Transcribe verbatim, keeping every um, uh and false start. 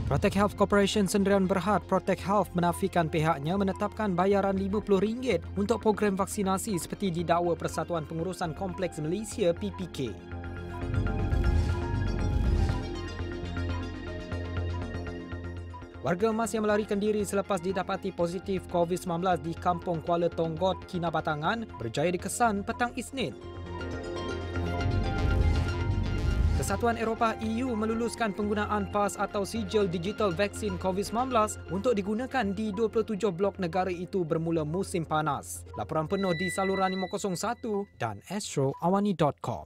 Protect Health Corporation Sendirian Berhad Protect Health menafikan pihaknya menetapkan bayaran lima puluh ringgit untuk program vaksinasi seperti didakwa Persatuan Pengurusan Kompleks Malaysia P P K. Warga emas yang melarikan diri selepas didapati positif COVID sembilan belas di Kampung Kuala Tonggot, Kinabatangan berjaya dikesan petang Isnin. Kesatuan Eropah E U meluluskan penggunaan PAS atau sijil digital vaksin COVID sembilan belas untuk digunakan di dua puluh tujuh blok negara itu bermula musim panas. Laporan penuh di saluran lima kosong satu dan astro awani dot com.